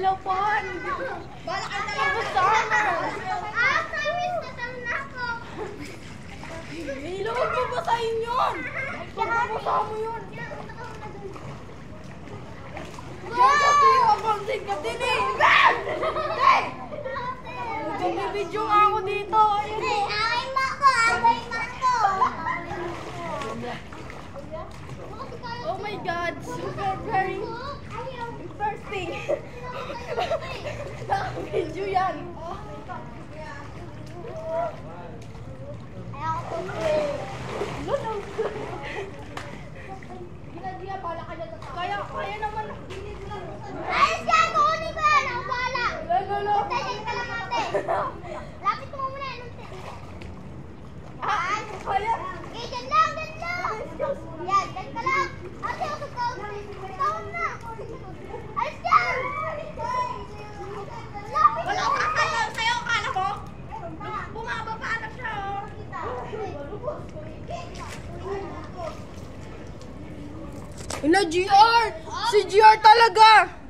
Lapan. Bala ka na Tapos summer. promise na tanong na ako. Hilo, huwag mo basahin yun. Pagpapasa mo yun. Yan kasi yung content ka din eh. Video nga ako dito. Ayun mo. Away mo ako. Oh my God. Super very interesting. Naka-video yan. Kaya naman. Ayos ka, kukunin ko yan. Ako bahala. Lolo. Tayin ka lang natin. Lapit mo muna. Kaya. Okay, dyan lang. Yan, dyan ka lang. Ate, ako tawag na. Ayos ka. Wala ka sa'yo. Akala mo? Bumaba pa anak siya. Ina, GR! Si GR talaga!